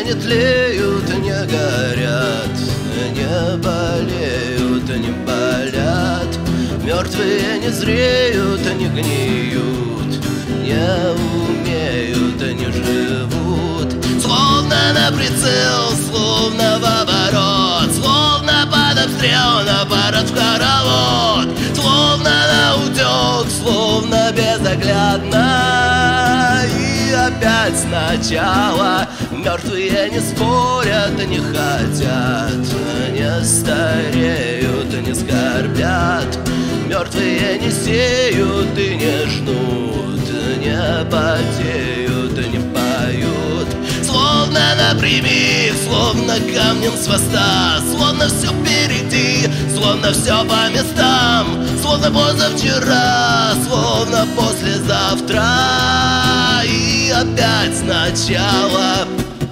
не тлеют, не горят, не болеют, не болят. Мертвые не зреют, не гниют, не умеют, не живут. Словно на прицел, словно в оборот, словно под обстрел, на парад в хоровод. Словно на утек, словно безоглядно. И опять сначала. Мертвые не спорят, не хотят, не стареют, не скорбят. Мертвые не сеют и не жнут, не потеют, не поют. Словно напрямик, словно камнем с хвоста, словно все впереди, словно все по местам. Словно позавчера, словно послезавтра. И опять сначала.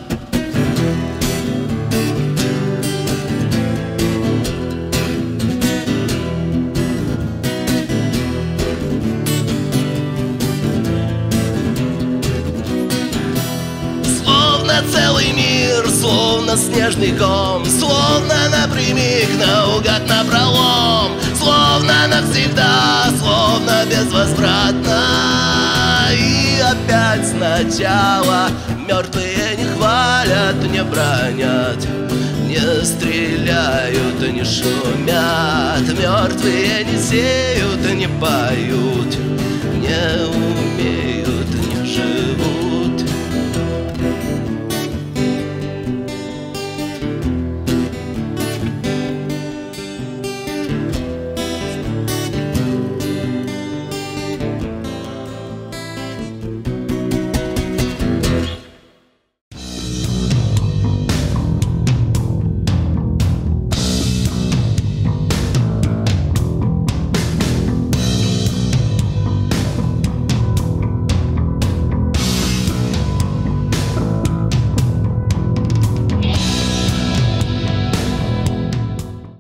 Целый мир, словно снежный ком, словно напрямик, наугад напролом, словно навсегда, словно безвозвратно. И опять сначала. Мертвые не хвалят, не бронят, не стреляют, не шумят. Мертвые не сеют, не поют, не